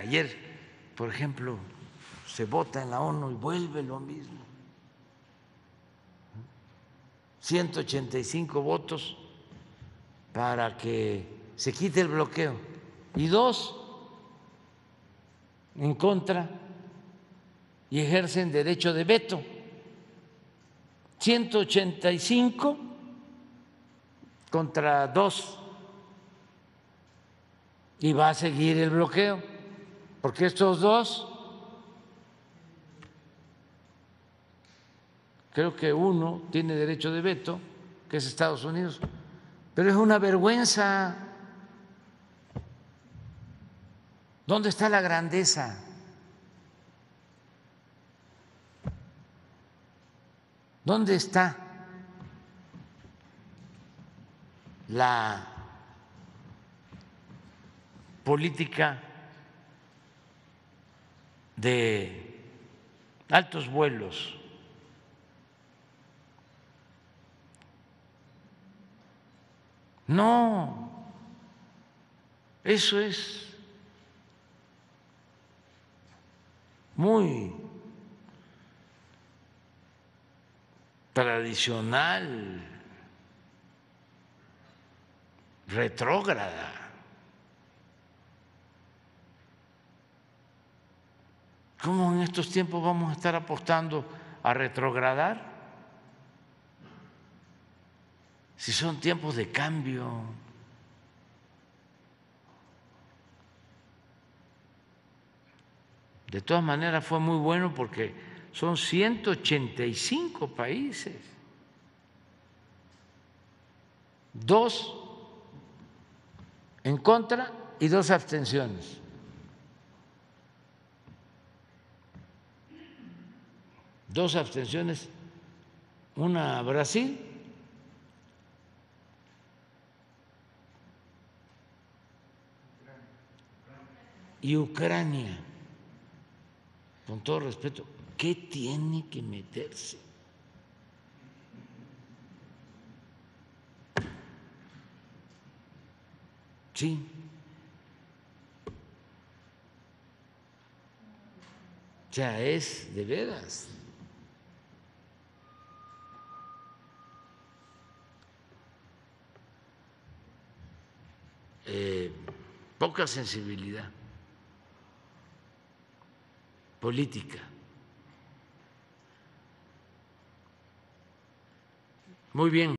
ayer, por ejemplo, se vota en la ONU y vuelve lo mismo. 185 votos para que se quite el bloqueo y 2 en contra y ejercen derecho de veto. 185 contra 2 y va a seguir el bloqueo, porque estos 2, creo que uno tiene derecho de veto, que es Estados Unidos, pero es una vergüenza. ¿Dónde está la grandeza? ¿Dónde está la política de altos vuelos? No, eso es muy tradicional, retrógrada. ¿Cómo en estos tiempos vamos a estar apostando a retrogradar? Si son tiempos de cambio. De todas maneras fue muy bueno porque son 185 países, 2 en contra y 2 abstenciones. Dos abstenciones, una Brasil y Ucrania. Con todo respeto, ¿qué tiene que meterse? Sí. O sea, es de veras. Poca sensibilidad política. Muy bien.